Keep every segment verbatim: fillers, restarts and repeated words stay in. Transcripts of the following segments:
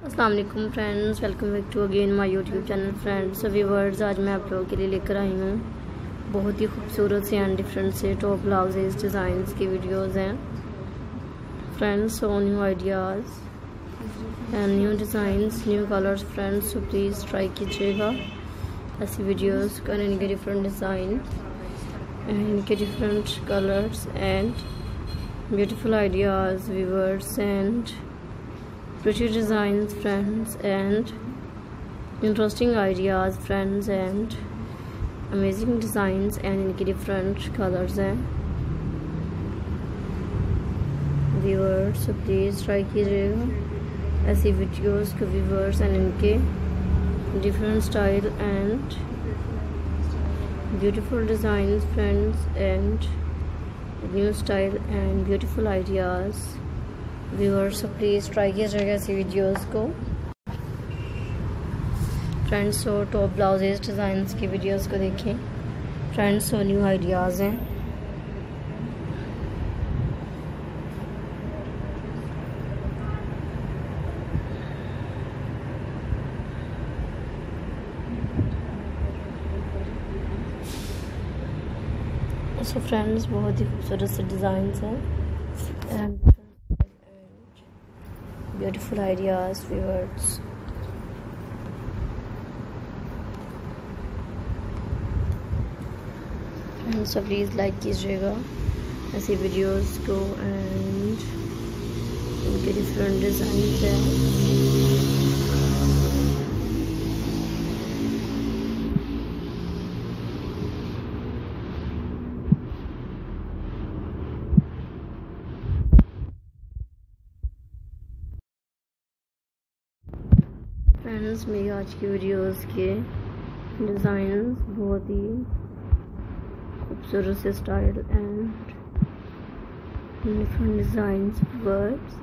अस्सलाम वालेकुम friends, welcome back to again my YouTube channel friends. So viewers, आज मैं आप लोगों के लिए लेकर आई हूँ बहुत ही खूबसूरत से एंड डिफरेंट से टॉप ब्लाउजेज डिज़ाइंस की वीडियोस हैं friends. So new ideas and new designs, new colours friends. So please try कीजिएगा ऐसी वीडियोस का, इनके डिफरेंट डिज़ाइन एंड इनके different colours and beautiful ideas viewers and pretty designs friends and interesting ideas friends and amazing designs and इनके different colors हैं viewers। so please try कीजिएगा ऐसी videos को viewers and इनके different style and beautiful designs friends and new style and beautiful ideas viewers. So please try कीजिएगा ऐसी videos को friends. So top blouses designs की videos को देखें फ्रेंड्स। सो न्यू आइडियाज़ हैं सो फ्रेंड्स, बहुत ही खूबसूरत से डिज़ाइंस हैं and beautiful ideas viewers। and so please like कीजिएगा ऐसी वीडियोस को एंड इनके डिफरेंट डिज़ाइन हैं फ्रेंड्स। मेरी आज की वीडियोस के डिज़ाइंस बहुत ही खूबसूरत से style and different designs words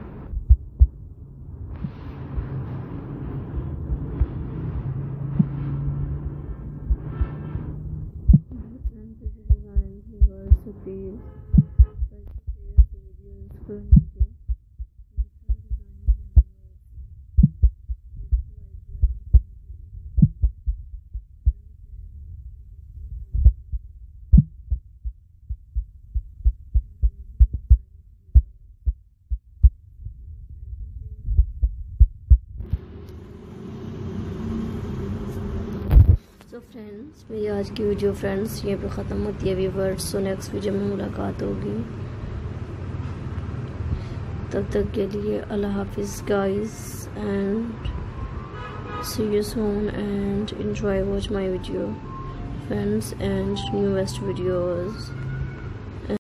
तो फ्रेंड्स, मेरी आज की वीडियो फ्रेंड्स ये पे ख़त्म होती है व्यूअर्स। सो नेक्स्ट वीडियो में मुलाकात होगी, तब तक के लिए अल्लाह हाफिज़ guys and see you soon and enjoy watch my video friends and newest videos।